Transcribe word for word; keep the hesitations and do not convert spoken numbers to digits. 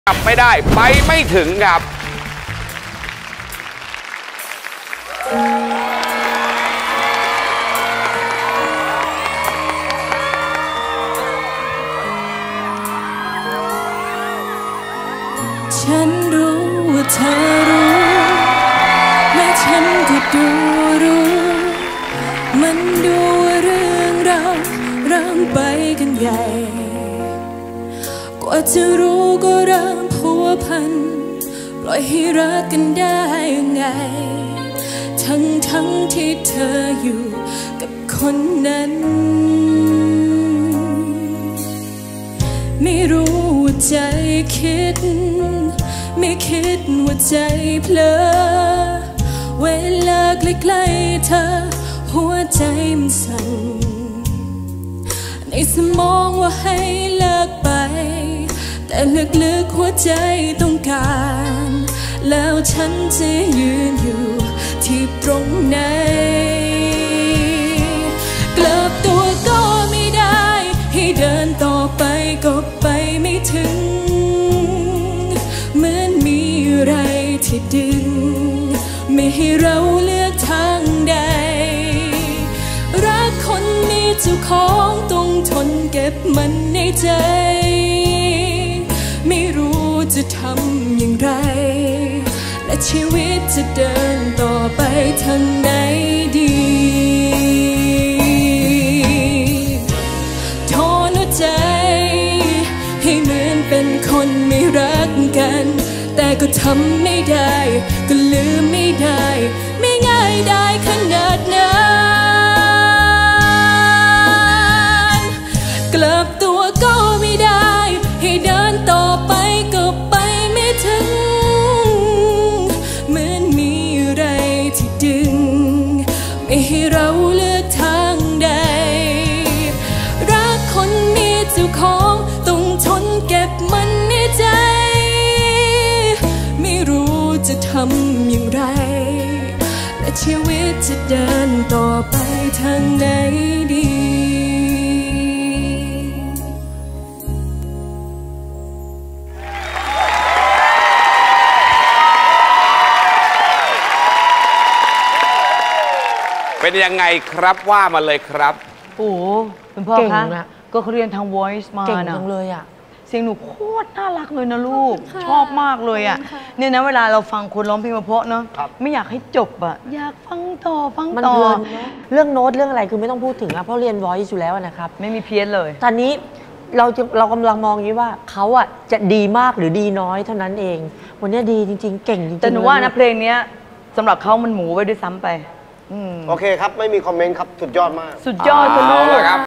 กลับไม่ได้ไปไม่ถึงครับฉันรู้ว่าเธอรู้และฉันก็ดูรู้มันดูว่าเรื่องเราเริ่มไปกันใหญ่กว่าจะรู้ก็เริ่มพัวพันปล่อยให้รักกันได้ยังไงทั้งทั้งที่เธออยู่กับคนนั้นไม่รู้ว่าใจคิดไม่คิดว่าใจเพลอเวลาใกล้ๆเธอหัวใจมันสั่นในสมองว่าให้เลิกไปแต่ลึกๆหัวใจต้องการแล้วฉันจะยืนอยู่ที่ตรงไหนกลับตัวก็ไม่ได้ให้เดินต่อไปก็ไปไม่ถึงเหมือนมีอะไรที่ดึงไม่ให้เราเลือกทางใดรักคนมีเจ้าของต้องทนเก็บมันในใจไม่รู้จะทำอย่างไรและชีวิตจะเดินต่อไปทางไหนดีทนหัวใจให้เหมือนเป็นคนไม่รักกันแต่ก็ทำไม่ได้ก็ลืมไม่ได้ไม่ง่ายได้ขนาดนั้นกลับตัวก็ไม่ได้ให้เดินต่อไปก็ไปไม่ถึงเหมือนมีอะไรที่ดึงไม่ให้เราเลือกทางใดรักคนมีเจ้าของต้องทนเก็บมันในใจไม่รู้จะทำอย่างไรและชีวิตจะเดินต่อไปทางไหนดีเป็นยังไงครับว่ามาเลยครับโอ้คุณพ่อคะก็เขาเรียนทาง voice มานะเก่งจังเลยอ่ะเสียงหนูโคตรน่ารักเลยนะลูกชอบมากเลยอ่ะเนี่ยนะเวลาเราฟังคนร้องเพลงเพราะเนาะไม่อยากให้จบอ่ะอยากฟังต่อฟังต่อเรื่องโน้ตเรื่องอะไรคือไม่ต้องพูดถึงอะเพราะเรียน voice อยู่แล้วนะครับไม่มีเพี้ยนเลยตอนนี้เราจะเรากำลังมองอยู่ว่าเขาอ่ะจะดีมากหรือดีน้อยเท่านั้นเองวันนี้ดีจริงๆเก่งจริงๆแต่หนูว่านะเพลงนี้สำหรับเขามันหมูไว้ด้วยซ้ำไปโอเคครับไม่มีคอมเมนต์ครับสุดยอดมากสุดยอดเลยลูก